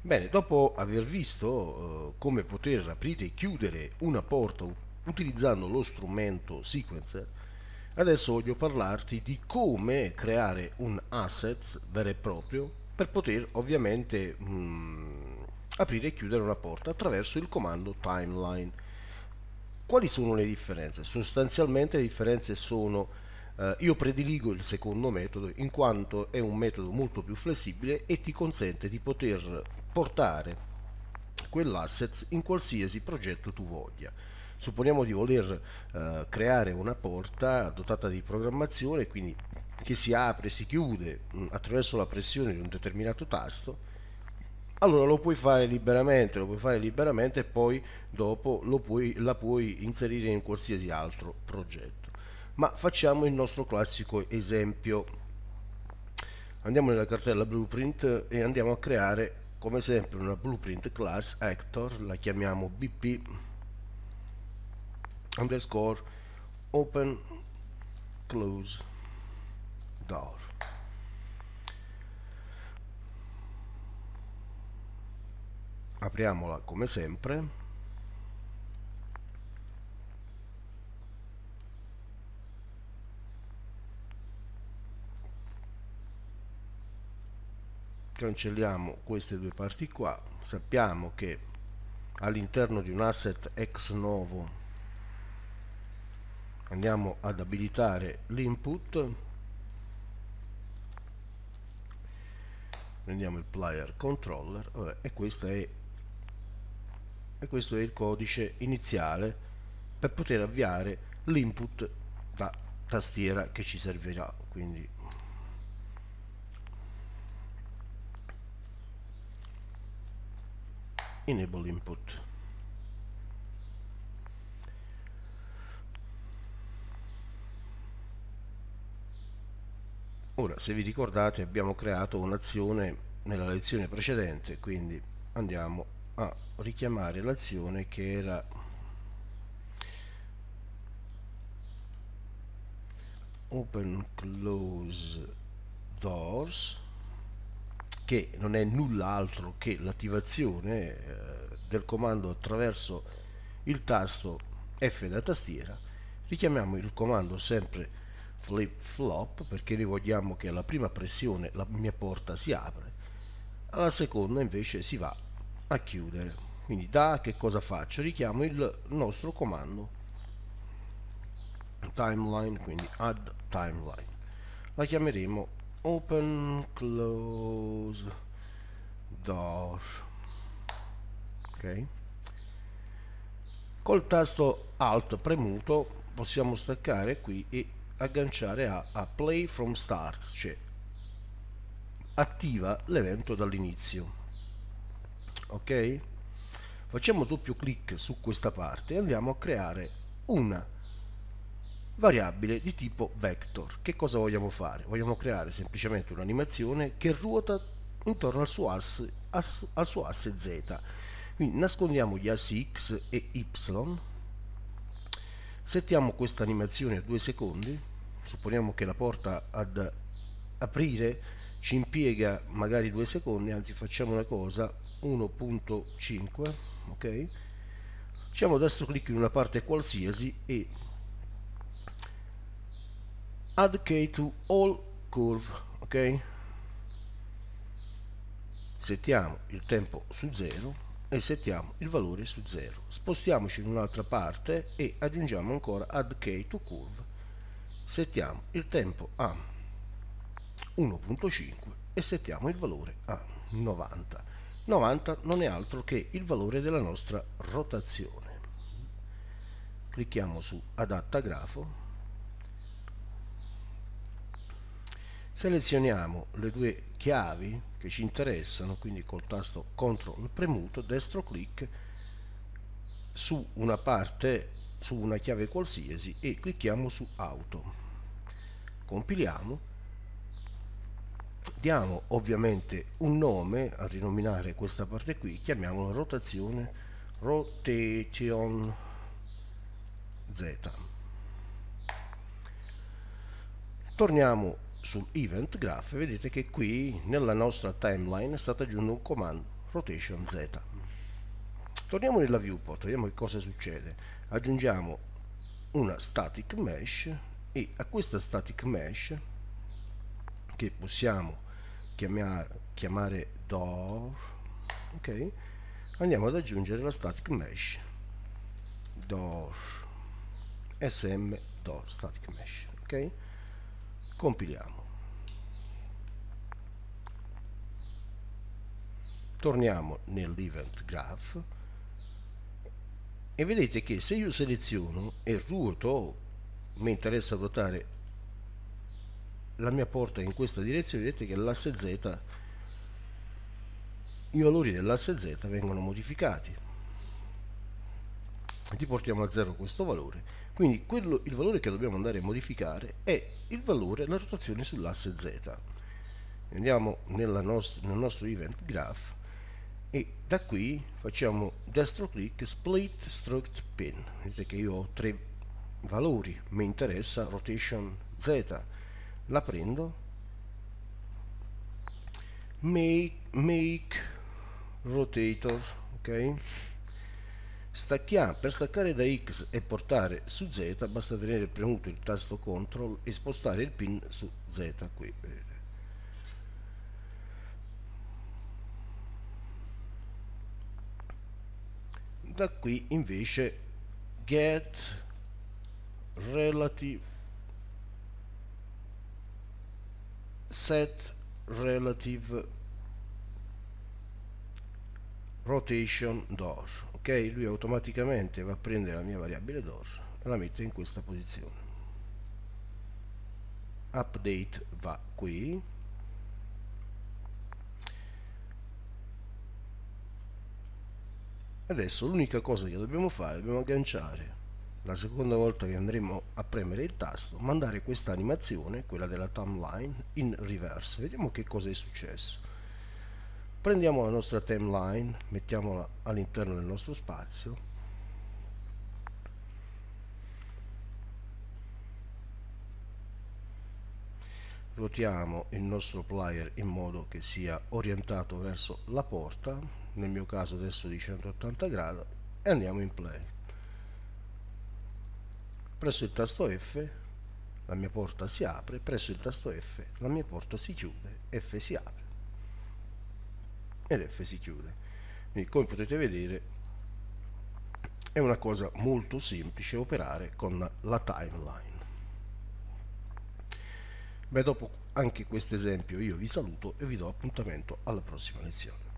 Bene, dopo aver visto come poter aprire e chiudere una porta utilizzando lo strumento sequencer, adesso voglio parlarti di come creare un asset vero e proprio per poter ovviamente aprire e chiudere una porta attraverso il comando timeline. Quali sono le differenze? Sostanzialmente le differenze sono, io prediligo il secondo metodo in quanto è un metodo molto più flessibile e ti consente di poter portare quell'asset in qualsiasi progetto tu voglia. Supponiamo di voler creare una porta dotata di programmazione, quindi che si apre e si chiude attraverso la pressione di un determinato tasto. Allora lo puoi fare liberamente e poi dopo la puoi inserire in qualsiasi altro progetto. Ma facciamo il nostro classico esempio. Andiamo nella cartella blueprint e andiamo a creare come sempre una blueprint class actor, la chiamiamo bp underscore open close door. Apriamola come sempre. Cancelliamo queste due parti qua. Sappiamo che all'interno di un asset ex novo andiamo ad abilitare l'input, prendiamo il player controller e questo è il codice iniziale per poter avviare l'input da tastiera che ci servirà. Quindi enable input. Ora, se vi ricordate, abbiamo creato un'azione nella lezione precedente, quindi andiamo a richiamare l'azione che era open close doors, che non è nulla altro che l'attivazione del comando attraverso il tasto F da tastiera. Richiamiamo il comando sempre flip flop perché noi vogliamo che alla prima pressione la mia porta si apre, alla seconda invece si va a chiudere. Quindi che cosa faccio? Richiamo il nostro comando timeline, quindi add timeline. La chiameremo open close door. Ok, col tasto alt premuto possiamo staccare qui e agganciare a play from start, cioè attiva l'evento dall'inizio. Ok, facciamo doppio clic su questa parte e andiamo a creare una variabile di tipo vector. Che cosa vogliamo fare? Vogliamo creare semplicemente un'animazione che ruota intorno al suo asse z. Quindi nascondiamo gli assi x e y, settiamo questa animazione a 2 secondi, supponiamo che la porta ad aprire ci impiega magari 2 secondi, anzi facciamo una cosa, 1.5, ok? Facciamo destro clic in una parte qualsiasi e add key to all curve, ok? Settiamo il tempo su 0 e settiamo il valore su 0. Spostiamoci in un'altra parte e aggiungiamo ancora add key to curve. Settiamo il tempo a 1.5 e settiamo il valore a 90. 90 non è altro che il valore della nostra rotazione. Clicchiamo su adatta grafo, selezioniamo le due chiavi che ci interessano, quindi col tasto CTRL premuto, destro clic su una parte, su una chiave qualsiasi e clicchiamo su auto. Compiliamo, diamo ovviamente un nome a rinominare questa parte qui, chiamiamola rotazione rotation Z. Torniamo sul event graph e vedete che qui nella nostra timeline è stato aggiunto un comando rotation Z. Torniamo nella viewport, vediamo che cosa succede. Aggiungiamo una static mesh e a questa static mesh, che possiamo chiamare door, ok, andiamo ad aggiungere la static mesh door sm door static mesh, ok, compiliamo, torniamo nell'event graph e vedete che se io seleziono e ruoto, mi interessa ruotare la mia porta in questa direzione, vedete che l'asse Z, i valori dell'asse Z vengono modificati. Riportiamo a 0 questo valore, quindi il valore che dobbiamo andare a modificare è il valore, la rotazione sull'asse Z. Andiamo nel nostro event graph e da qui facciamo destro clic, split struct pin. Vedete che io ho 3 valori, mi interessa rotation Z, la prendo, make rotator, ok, per staccare da X e portare su Z basta tenere premuto il tasto CTRL e spostare il pin su Z qui, vedete. Da qui invece get relative set relative rotation door, ok, lui automaticamente va a prendere la mia variabile door e la mette in questa posizione. Update va qui, adesso l'unica cosa che dobbiamo fare, dobbiamo agganciare la seconda volta che andremo a premere il tasto, mandare questa animazione, quella della timeline, in reverse. Vediamo che cosa è successo. Prendiamo la nostra timeline, mettiamola all'interno del nostro spazio, ruotiamo il nostro player in modo che sia orientato verso la porta, nel mio caso adesso di 180 gradi, e andiamo in play. Presso il tasto F la mia porta si apre, presso il tasto F la mia porta si chiude, F si apre ed F si chiude. Quindi, come potete vedere, è una cosa molto semplice operare con la timeline. Beh, dopo anche questo esempio io vi saluto e vi do appuntamento alla prossima lezione.